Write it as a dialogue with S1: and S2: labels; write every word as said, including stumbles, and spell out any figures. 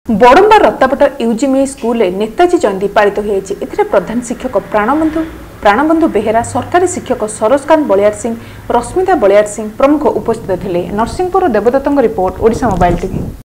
S1: Badamba Rattapat UGME school Netaji जयंती पालित होती। प्रधान शिक्षक प्राणबंधु प्राणबंधु बेहेरा, सरकारी शिक्षक सरोजकांत बलियार सिंह, रश्मिता बलियार सिंह प्रमुख उपस्थित थे। नरसिंहपुर देवदत्त रिपोर्ट, ओडिशा मोबाइल टीवी।